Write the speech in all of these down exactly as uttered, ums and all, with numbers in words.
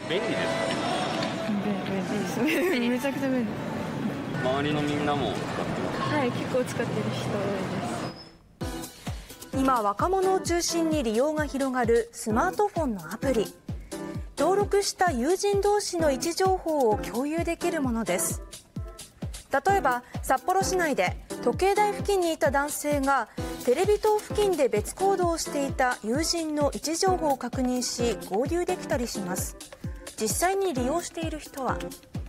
便利ですか？ 便利です。めちゃくちゃ便利。 周りのみんなも使ってます。 はい、結構使ってる人多いです。 今、若者を中心に利用が広がるスマートフォンのアプリ。登録した友人同士の位置情報を共有できるものです。例えば札幌市内で時計台付近にいた男性がテレビ塔付近で別行動をしていた友人の位置情報を確認し合流できたりします。実際に利用している人は、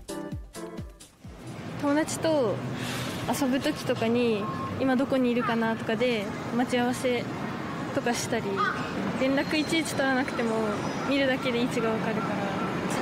友達と遊ぶ時とかに今どこにいるかなとかで待ち合わせとかしたり、連絡いちいち取らなくても見るだけで位置が分かるから、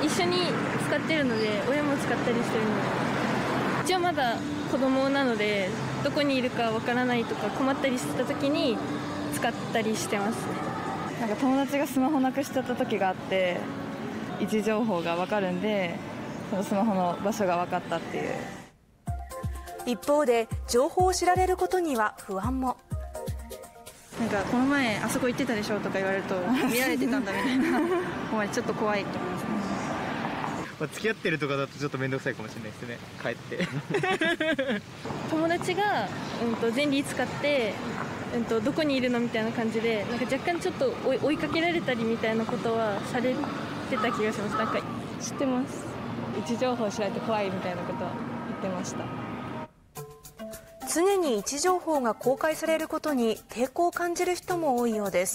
一緒に使ってるので親も使ったりしてるので、一応まだ子供なのでどこにいるか分からないとか困ったりした時に使ったりしてますね。 なんか友達がスマホなくしちゃった時があって、位置情報が分かるんでそのスマホの場所が分かったっていう。 一方で情報を知られることには不安も。 なんかこの前あそこ行ってたでしょとか言われると見られてたんだみたいな怖い、ちょっと怖いと思いますね。 まあ、付き合ってるとかだとちょっと面倒くさいかもしれないですね、帰って友達が、うん、と前輪使って、うん、とどこにいるのみたいな感じで、なんか若干ちょっと追い、追いかけられたりみたいなことはされてた気がします。なんか知ってます。 位置情報知られて怖いみたいなことは言ってました。 常に位置情報が公開されることに抵抗を感じる人も多いようです。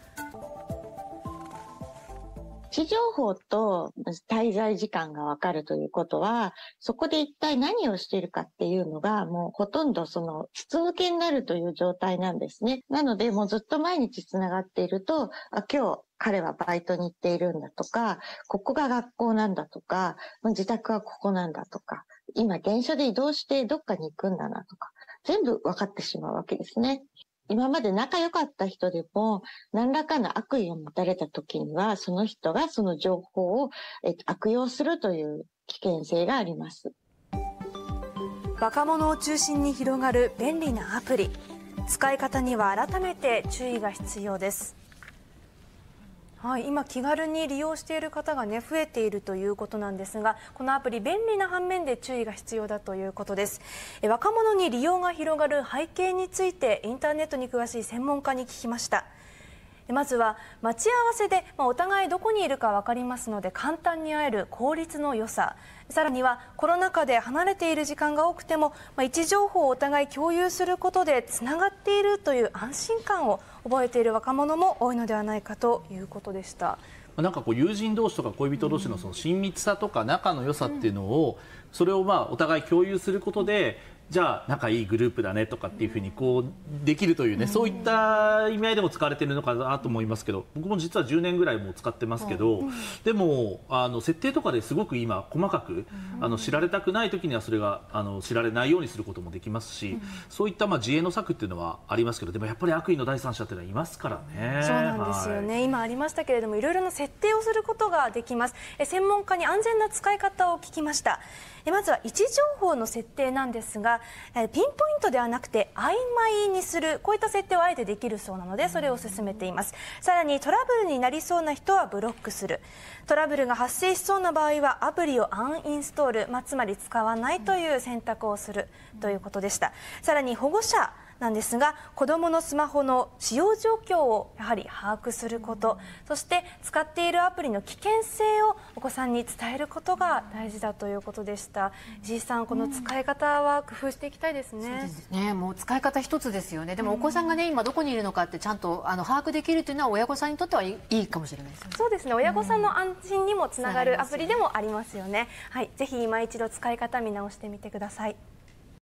位置情報と滞在時間が分かるということは、そこで一体何をしているかっていうのがもうほとんどその筒抜けになるという状態なんですね。なのでもうずっと毎日つながっていると、あ、今日彼はバイトに行っているんだとか、ここが学校なんだとか、自宅はここなんだとか、今電車で移動してどっかに行くんだなとか、全部分かってしまうわけですね。今まで仲良かった人でも何らかの悪意を持たれた時には、その人がその情報を悪用するという危険性があります。 若者を中心に広がる便利なアプリ。使い方には改めて注意が必要です。はい、今気軽に利用している方が、ね、増えているということなんですが、このアプリ便利な反面で注意が必要だということです。え若者に利用が広がる背景についてインターネットに詳しい専門家に聞きました。まずは待ち合わせで、まあ、お互いどこにいるか分かりますので簡単に会える効率の良さ、さらにはコロナ禍で離れている時間が多くても、まあ、位置情報をお互い共有することでつながっているという安心感を覚えている若者も多いのではないかということでした。 なんかこう友人同士とか恋人同士のその親密さとか仲の良さっていうのを、それをまあお互い共有することで、じゃあ仲いいグループだねとかっていうふうにこうできるというね、そういった意味合いでも使われているのかなと思いますけど、僕も実はじゅうねんぐらいもう使ってますけど、でもあの設定とかですごく今細かくあの知られたくない時にはそれがあの知られないようにすることもできますし、そういったまあ自衛の策っていうのはありますけど、でもやっぱり悪意の第三者っていうのはいますからね。 そうなんですよね、はい、今ありましたけれども、いろいろな設定をすることができます。え専門家に安全な使い方を聞きました。まずは位置情報の設定なんですが、ピンポイントではなくて曖昧にする、こういった設定をあえてできるそうなので、それを進めています。さらにトラブルになりそうな人はブロックする、トラブルが発生しそうな場合はアプリをアンインストール、まあ、つまり使わないという選択をするということでした。さらに保護者なんですが、子どものスマホの使用状況をやはり把握すること、そして使っているアプリの危険性をお子さんに伝えることが大事だということでした。石井さん、この使い方は工夫していきたいですね。 そうですね、もう使い方一つですよね。でもお子さんがね、今どこにいるのかってちゃんとあの把握できるというのは親御さんにとってはいい、いいかもしれないですね。 そうですね、親御さんの安心にもつながるアプリでもありますよね。はい、ぜひ今一度使い方見直してみてください。